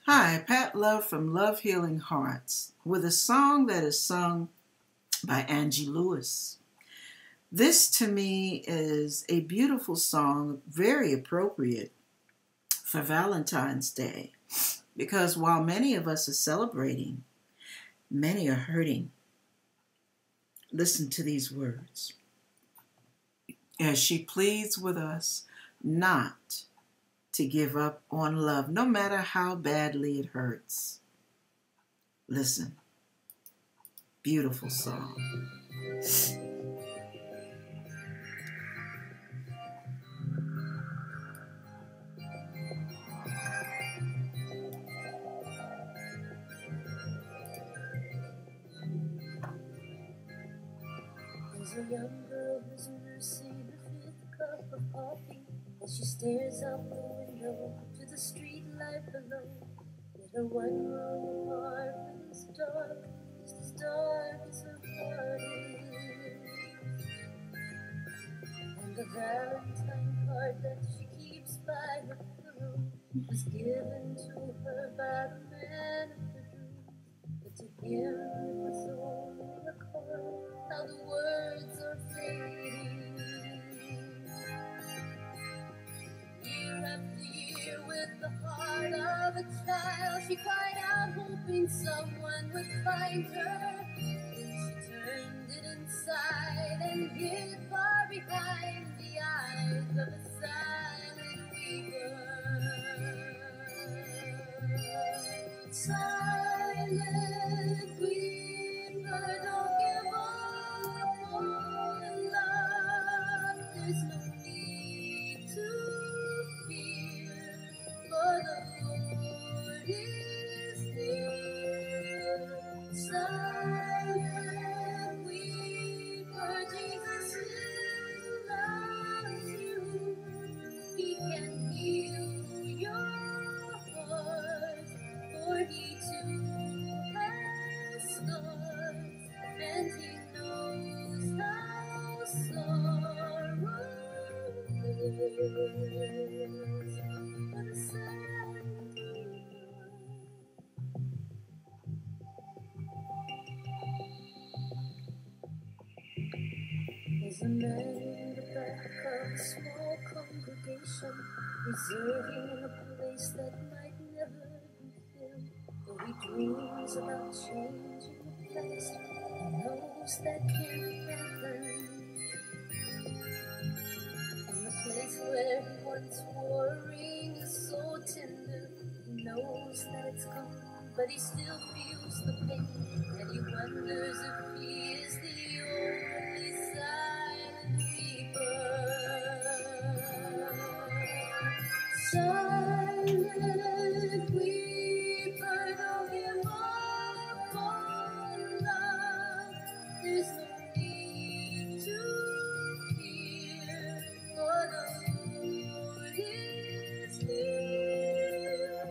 Hi, Pat Love from Love Healing Hearts with a song that is sung by Angie Lewis. This to me is a beautiful song, very appropriate for Valentine's Day because while many of us are celebrating, many are hurting. Listen to these words as she pleads with us not to give up on love, no matter how badly it hurts. Listen, beautiful song. There's a young girl who's nursing her fifth cup of coffee as she stares out the window to the street light below. Yet her one-room apartment is dark, just as dark as her heart is. And the Valentine card that she keeps by her pillow was given to her by the man of her dreams. But to him it was only a card. Now the words are fading. Year after year, with the heart of a child, she cried out, hoping someone would find her. Then she turned it inside and hid far behind the eyes of a silent weeper. Silent weeper, don't give up on love. There's no need to fear, for the Lord is near. Silent weeper, Jesus still loves you. He can heal your heart, for He too has scars, and He knows how sorrow is. But a silent weeper. There's a man in the back of a small congregation, reserving a place that might never be filled. Though he dreams about changing the past, he knows that can't happen. And the place where he once wore a ring is so tender. He knows that it's gone, but he still feels the pain, and he wonders if he is the only silent weeper. Silent weeper, don't give up on love. There's no need to fear, for the Lord is near.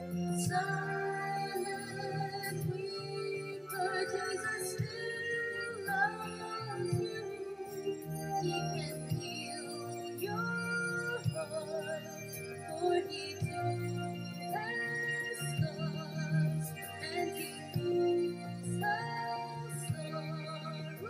Silent weeper, Jesus still loves you. He can heal your heart, for He too has scars, and He knows how sorrow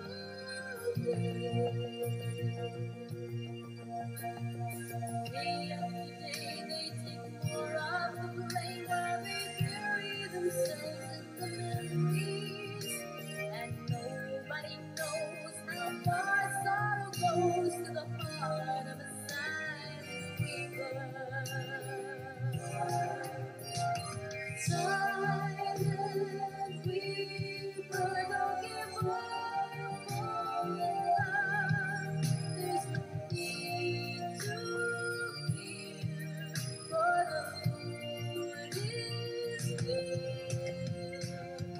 is. Day after day, they take more of the blame while they bury themselves in the memories. And nobody knows how far sorrow goes to the heart of a silent weeper. Silent weeper, don't give up on love. There's no need to fear, for the Lord is near.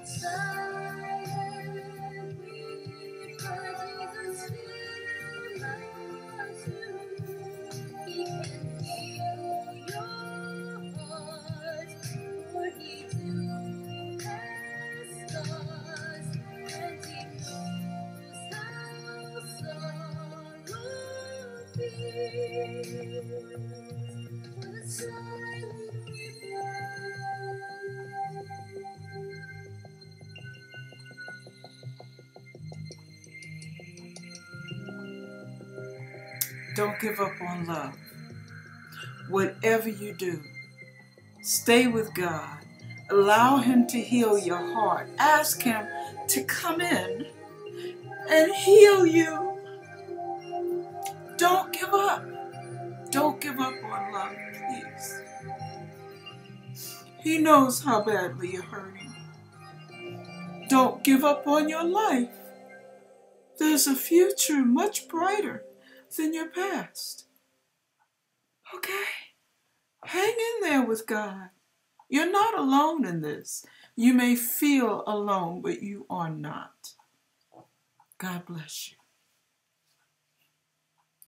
Silent weeper, Jesus still loves you. He can heal your heart, for He Don't give up on love. Whatever you do, stay with God. Allow Him to heal your heart. Ask Him to come in and heal you. Don't give up. Don't give up on love, please. He knows how badly you're hurting. Don't give up on your life. There's a future much brighter than your past. Okay? Hang in there with God. You're not alone in this. You may feel alone, but you are not. God bless you.